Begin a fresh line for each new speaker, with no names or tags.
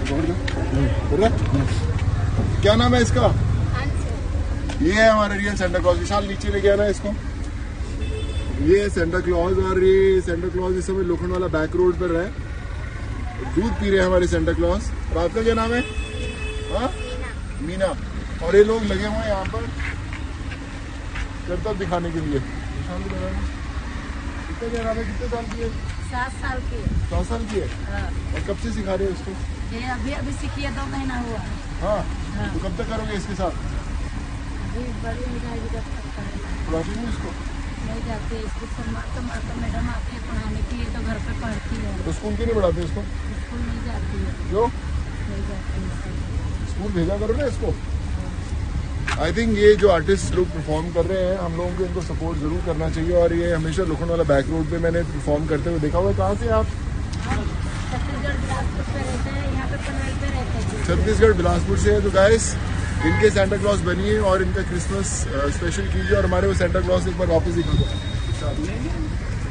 क्या नाम है इसका? ये है हमारा रियल सेंटा क्लॉज। विशाल नीचे लेके आना है इसको। ये सेंटा क्लॉज, और ये सेंटा क्लॉज इस समय लोखंड वाला बैक रोड पर है, दूध पी रहे हैं हमारे सेंटा क्लॉज। और आपका क्या नाम है? हाँ, मीना। और ये लोग लगे हुए हैं यहाँ पर करतब दिखाने के लिए। कितने क्या नाम है? कितने साल की है?
7 साल की है।
7 साल की है।
हाँ।
और कब से सिखा रहे हो इसको?
ये अभी सीखी है, 2 महीना हुआ।
हाँ,
हाँ।
तो कब तक करोगे इसके साथ?
अभी बड़ी हो जाएगी जब तक करेगा।
पढ़ाती हूँ इसको?
नहीं जाती है स्कूल से, मारता मैडम आती है पढ़ाने के लिए, तो घर पे पढ़ती है।
तो स्कूल क्यों नहीं पढ़ाते इसको?
स्कूल नहीं जाती है।
क्यों?
नहीं जाती है।
स्कूल भेजा करो ना इसको। आई थिंक ये जो आर्टिस्ट लोग परफॉर्म कर रहे हैं, हम लोगों को इनको सपोर्ट जरूर करना चाहिए। और ये हमेशा लोखंड वाला बैक रोड पे मैंने परफॉर्म करते हुए देखा हुआ है। कहाँ से आप?
छत्तीसगढ़ बिलासपुर पे रहते हैं, यहाँ पे पनवेल पे रहते हैं।
छत्तीसगढ़ बिलासपुर से है। तो गाइस, इनके सेंटा क्लॉज बनिए और इनका क्रिसमस स्पेशल कीजिए। और हमारे वो सेंटा क्लॉज एक बार वापस दिखा दो।